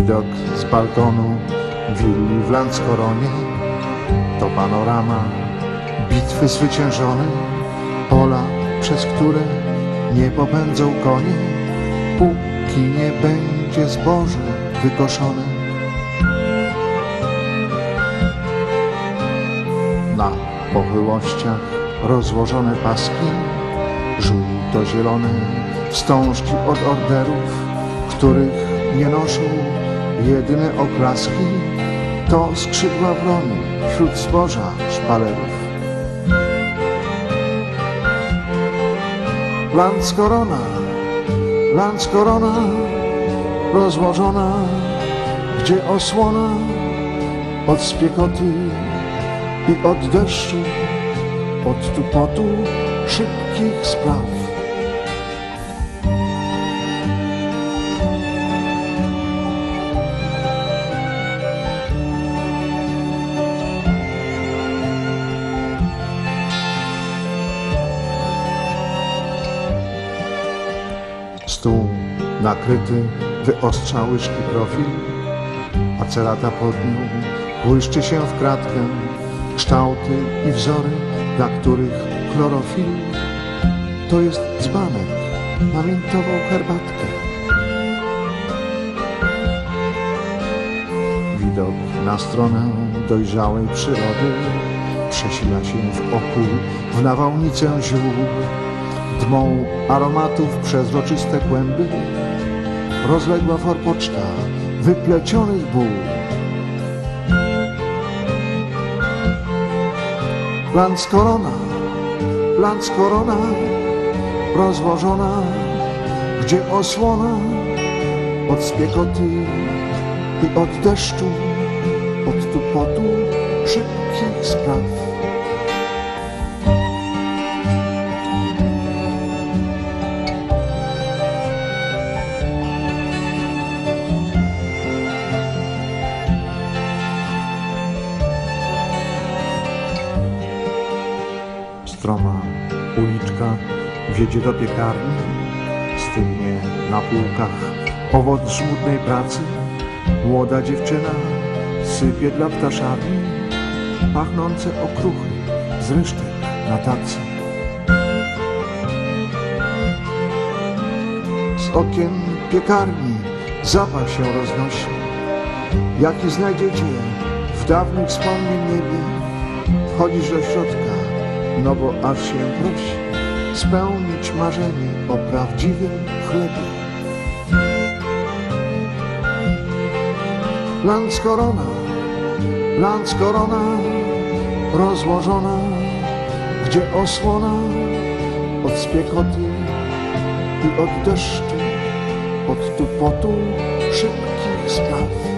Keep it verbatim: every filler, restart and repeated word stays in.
Widok z balkonu willi w Lanskoronie to panorama bitwy zwyciężonej, pola, przez które nie popędzą konie, póki nie będzie zboże wykoszone. Na pochyłościach rozłożone paski, żółto-zielone wstążki od orderów, których nie noszą jedyne oklaski, to skrzydła wrony wśród zboża szpalerów. Landskorona, Landskorona rozłożona, gdzie osłona od spiekoty i od deszczu, od tupotu szybkich spraw. Stół nakryty wyostrza łyżki profil, a cerata pod nią błyszczy się w kratkę, kształty i wzory, dla których chlorofil to jest dzbanek na mintową herbatkę. Widok na stronę dojrzałej przyrody przesila się w oku w nawałnicę ziół, dmą aromatów przezroczyste kłęby, rozległa forpoczta wyplecionych ból. Landskorona, Landskorona rozłożona, gdzie osłona od spiekoty i od deszczu, od tupotu szybkich spraw. Stroma uliczka wiedzie do piekarni, stygnie na półkach owoc żmudnej pracy. Młoda dziewczyna sypie dla ptaszarni pachnące okruchy z resztek na tacy. Z okien piekarni zapach się roznosi, jaki znajdziecie w dawnych wspomnień niebie. Wchodzisz do środka, no bo aż się prosi spełnić marzenie o prawdziwym chlebie. Landskorona, Landskorona rozłożona, gdzie osłona od spiekoty i od deszczu, od tupotu szybkich spraw.